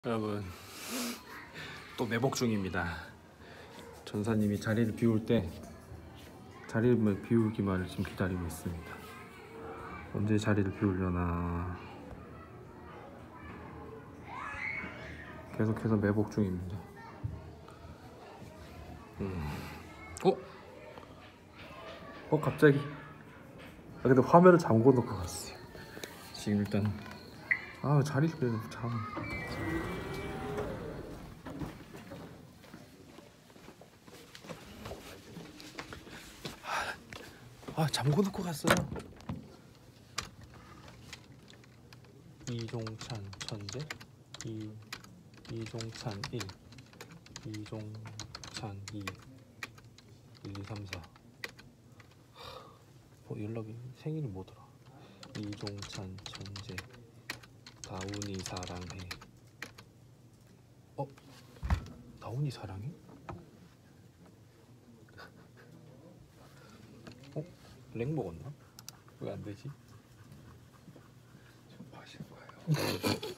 여러분 또 매복 중입니다. 전사님이 자리를 비울 때 자리를 비우기만을 지금 기다리고 있습니다. 언제 자리를 비우려나. 계속해서 매복 중입니다. 갑자기 근데 화면을 잠궈 놓고 갔어요. 지금 일단 자리를 잠궈 놓고 갔어요. 이종찬 천재, 이종찬 1, 이종찬 2, 1, 2, 3, 4. 연락이 생일이 뭐더라? 이종찬 천재, 다운이 사랑해. 다운이 사랑해? 렉 먹었나? 왜 안 되지? 좀 마실 거예요.